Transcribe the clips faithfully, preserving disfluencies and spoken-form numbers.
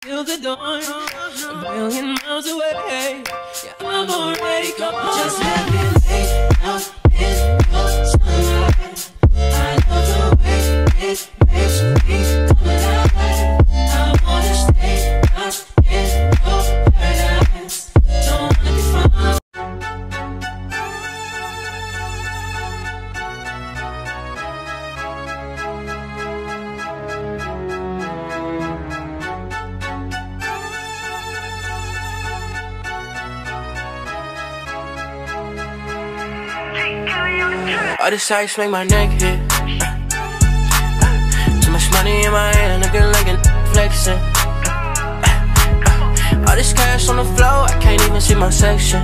till the dawn, a million miles away. Yeah, I'm already gone. Just let me lay out in your sunlight. I love the way it makes me come alive. I wanna stay out in your paradise. Don't wanna be far. All this ice make my neck hit. Too much money in my hand, looking like a flexing. All this cash on the floor, I can't even see my section.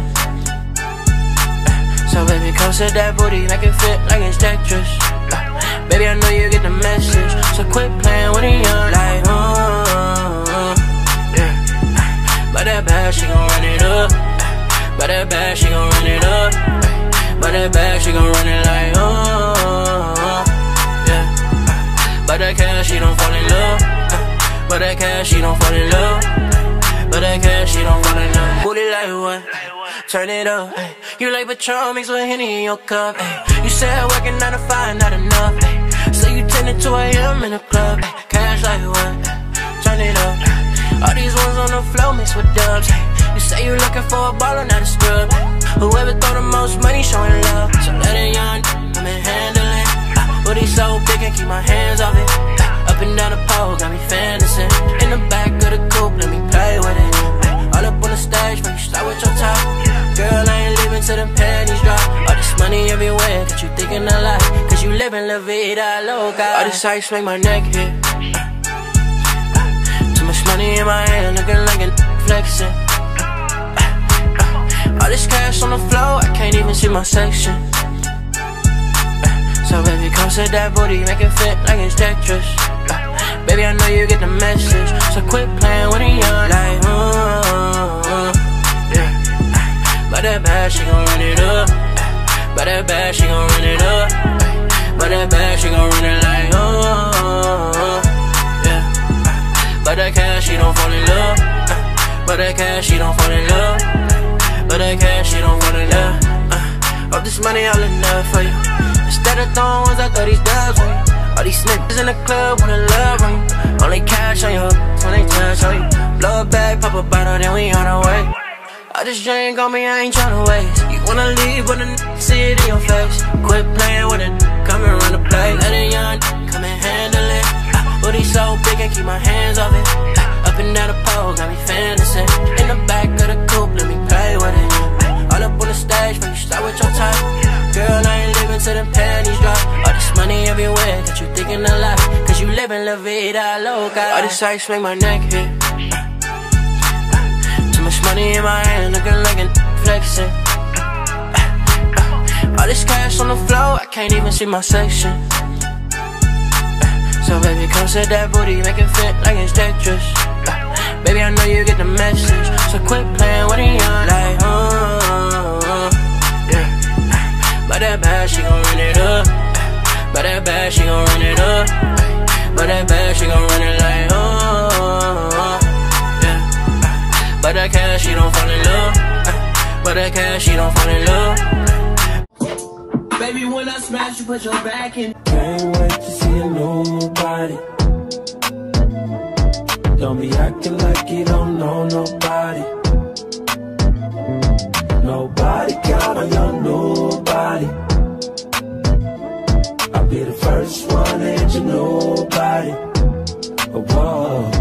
So baby, come set that booty, make it fit like it's Tetris. Baby, I know you get the message, so quit playing with it young like, uh, yeah. But that bad, she gon' run it up. But that bad, she gon' run it up. But that bag, she gon' run it like, oh, yeah. But that cash, she don't fall in love. But that cash, she don't fall in love. But that cash, she don't fall in love. Booty like what? Turn it up. You like Patron mixed with Henny in your cup. You said working nine to five, not enough. So you ten to two A M in the club. Cash like what? Turn it up. All these ones on the floor mixed with dubs. You say you looking for a baller, not a scrub. Whoever throw the most money showing love. So let it young, come and handle it. uh, Booty so big and keep my hands off it. uh, Up and down the pole, got me fantasy. In the back of the coupe, let me play with it. uh, All up on the stage, when you start with your top. Girl, I ain't leaving till the panties drop. All this money everywhere, that you thinking a lot. Cause you living la vida loca. All this ice make my neck hit. uh, Too much money in my hand, looking like a flexing. All this cash on the floor, I can't even see my section. So baby, come set that booty, make it fit like it's Tetris. Baby, I know you get the message, so quit playing with it young like, uh, yeah. But that bad, she gon' run it up. But that bad, she gon' run it up. But that bad, she gon' run it like, uh, yeah. But that cash, she don't fall in love. But that cash, she don't fall in love. But that cash, she don't fall in love. uh, All this money, all enough for you. Instead of throwing ones, I throw these dubs on you. All these niggas in the club wanna love on you. Only cash on you when they touch on you. Blow a bag, pop a bottle, then we on our way. All this drink on me, I ain't tryna waste. You wanna leave, but the n see it in your face. Quit playing with it, come and run the play. Let it young, come and handle it. uh, Booty so big, I keep my hands off it. uh, Up and down the pole, got me fantasy. In the back of the coupe, let me play with it. uh, All up on the stage, when you start with your top. Girl, I ain't living till the panties drop. All this money everywhere, that you thinking a lot. Cause you living la vida loca. All this ice make my neck hit. Too much money in my hand, looking like a flexing. All this cash on the floor, I can't even see my section. So baby, come set that booty, make it fit like it's Tetris. Baby, I know you get the message, so quit playing with it young like, uh, yeah. But that bad, she gon' run it up. But that bad, she gon' run it up. But that bad, she gon' run it like, uh, yeah. But that cash, she don't fall in love. But that cash, she don't fall in love. Baby, when I smash, you put your back in. Can't wait to see a new body. Don't be acting like you don't know nobody. Nobody count on your new body. I'll be the first one that you know about it. Whoa.